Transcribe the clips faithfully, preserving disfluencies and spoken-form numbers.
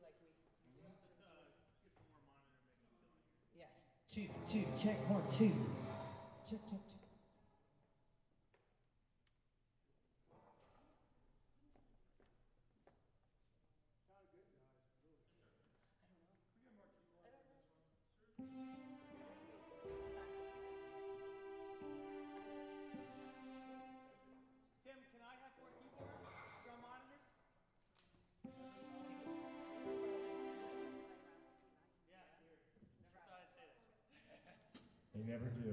Two, two, check one, two. Check, check, check. They never do.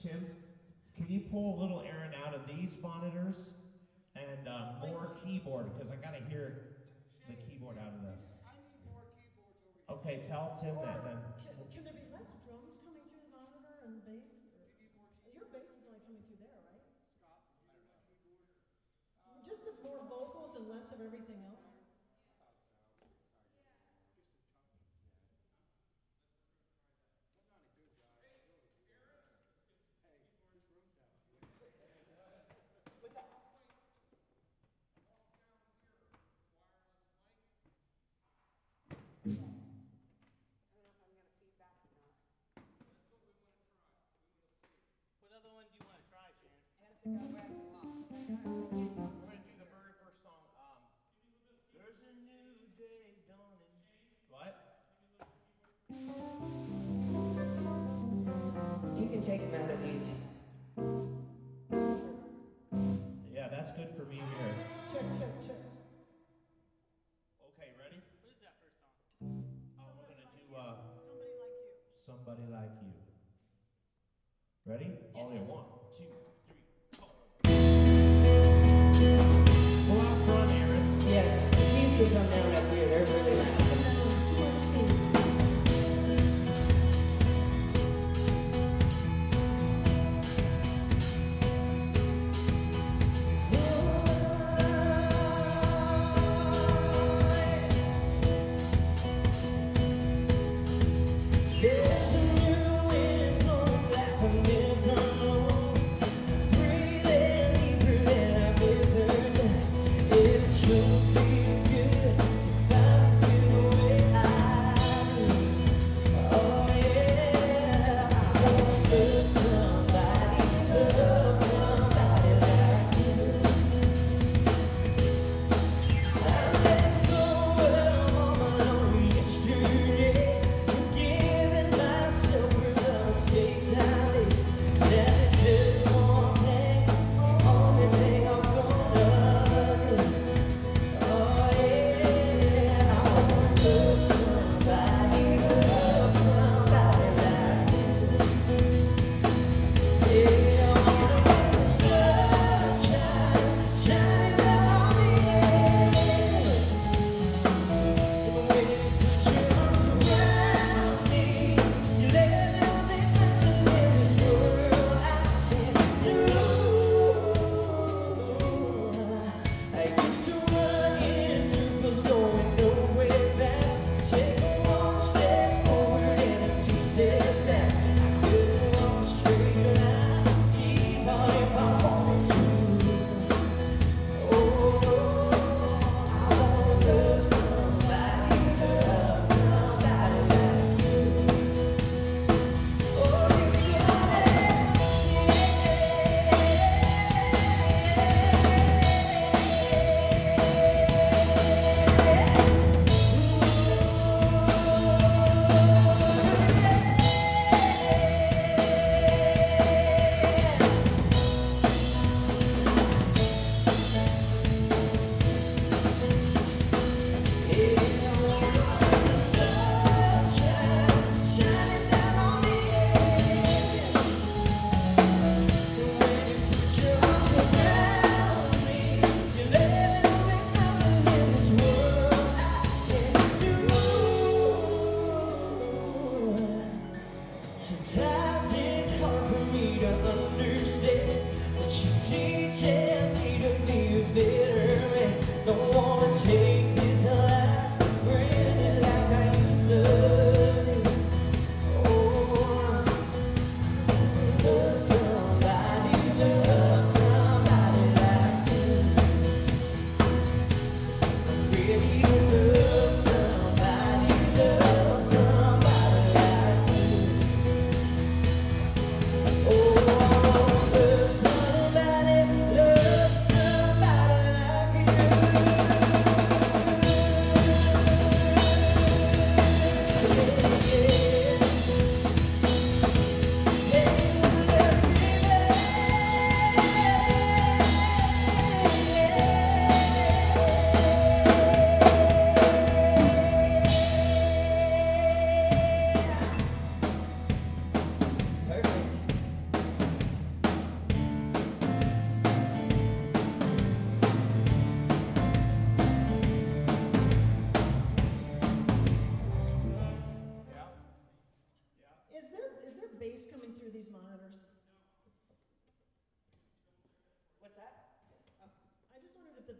Tim, can you pull a little Aaron out of these monitors and uh, more keyboard, because I gotta hear the keyboard out of this. I need more keyboards over here. Okay, tell Tim that then. Can, can there be less drums coming through the monitor and bass? Or, your bass is only coming through there, right? Scott, I don't know. Keyboard. Uh, Just the more vocals and less of everything else? We're gonna do the very first song. Um, There's a new day dawning. What? You can take them out of these. Yeah, that's good for me here. Check, check, check. Okay, ready? What is that first song? Oh, we're gonna do uh, Somebody like you. Somebody Like You. Ready? All in one, two, three, four. Go out front, Aaron. Yeah, the keys can come down up here. They're really loud. It sure feels good to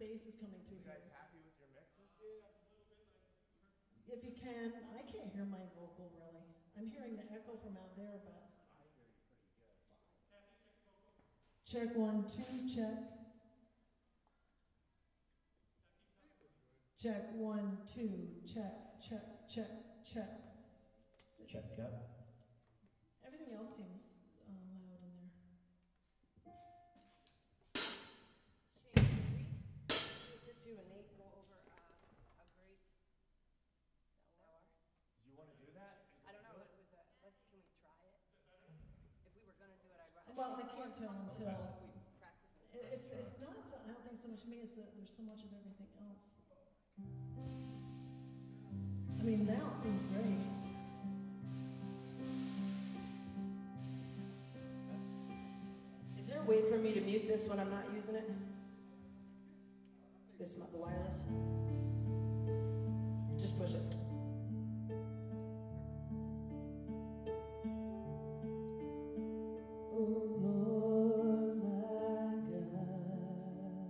bass is coming through You guys here. happy with your mixes? If you can, I can't hear my vocal really. I'm hearing the echo from out there, but. I hear you pretty good. Check one, two, check. Check one, two, check, check, check, check. Check up. Everything else seems uh, loud in there. Shane, can we, just you and Nate go over uh, a great hour? You want to do that? I don't know, it was a, let's, can we try it? If we were gonna do it, I'd rather. Well, I can't tell until. If we practice it. It, it's it's not. So, I don't think so much me. It's that there's so much of everything else. I mean, now it seems great. Is there a way for me to mute this when I'm not using it? This, the wireless? Just push it. Oh Lord, my God,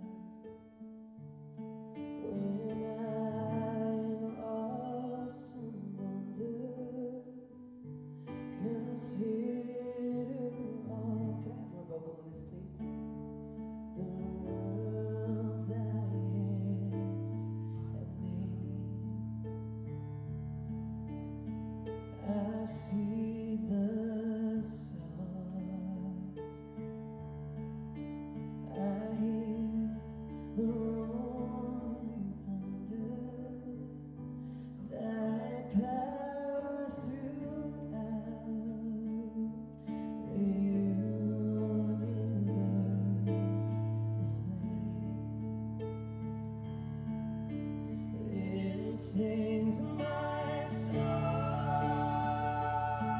when I'm awesome wonder, consider all. Can I have more vocal in this, please? The worlds thy hands have made. I see the stars. I hear the rolling thunder. Thy power throughout the universe displayed. Then sings my soul.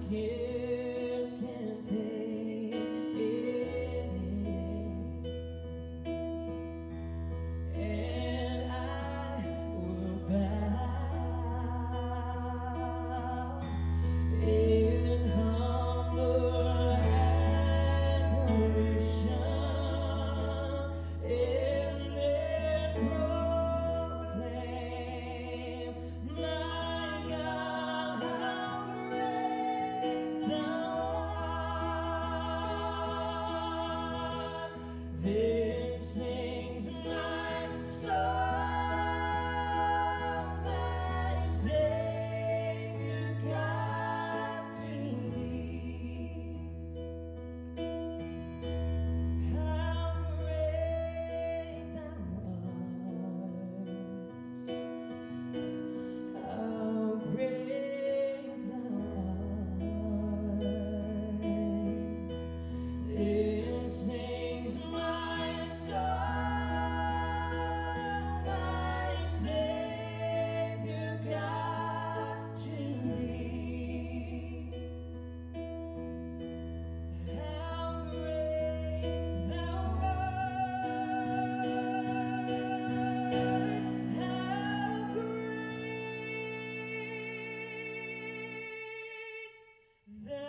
tears can't take it, and I will bow in humble adoration, and then proclaim, my God, how great thou art. Then sings my soul, my Savior God, to thee. How great thou art. How great thou art. Then sings my soul, my Savior God, to thee. How great thou art. How great thou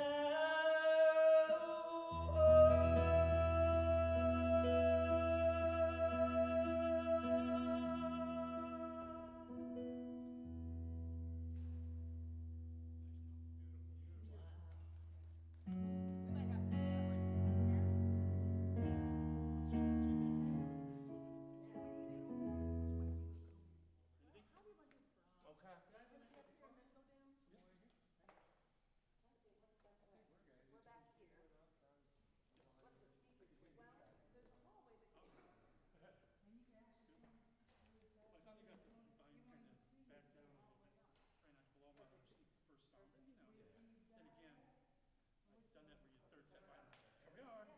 I finally got the volume turned back down a little bit. Try not to blow my own seat the first song, but you know, then again, I've done that where you third set final. Here we are.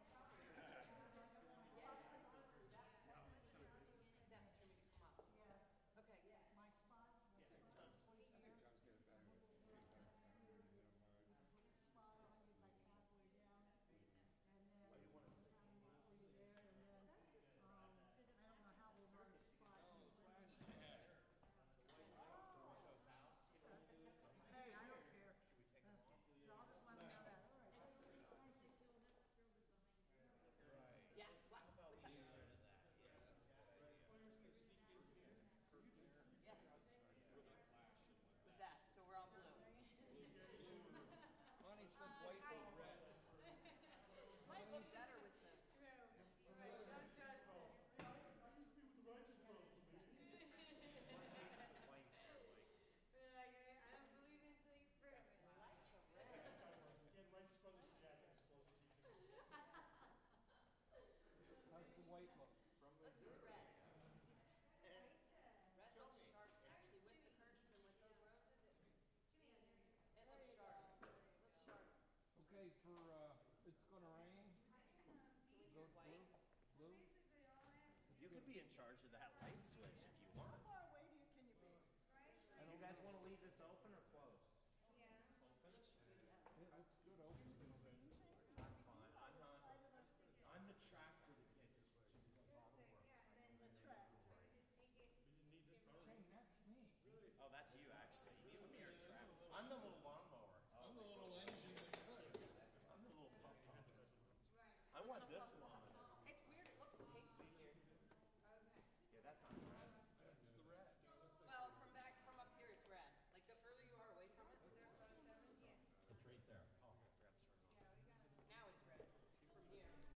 Hey, I don't care. So I'll just let them know that. All right. Connie said white or red. How's the white look? Okay, for uh, it's gonna rain. Go blue, blue. You could be in charge of that light switch if you want. How far away do you, can you be? Do you guys want to leave this open or